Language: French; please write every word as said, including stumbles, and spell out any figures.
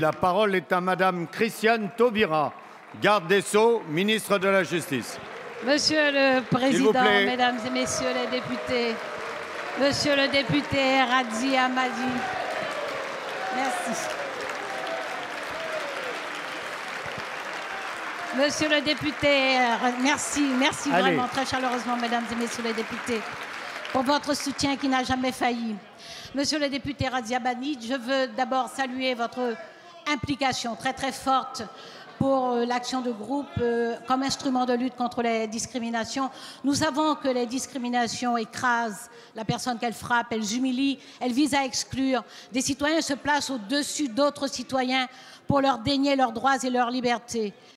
La parole est à Madame Christiane Taubira, garde des Sceaux, ministre de la Justice. Monsieur le Président, plaît. Mesdames et Messieurs les députés, Monsieur le député Radzi Hamadi, merci. Monsieur le député, merci, merci Allez. vraiment très chaleureusement, Mesdames et Messieurs les députés, pour votre soutien qui n'a jamais failli. Monsieur le député Radzi Hamadi, je veux d'abord saluer votre implication très très forte pour l'action de groupe euh, comme instrument de lutte contre les discriminations. Nous savons que les discriminations écrasent la personne qu'elles frappent, elles humilient, elles visent à exclure. Des citoyens se placent au-dessus d'autres citoyens pour leur dénier leurs droits et leurs libertés.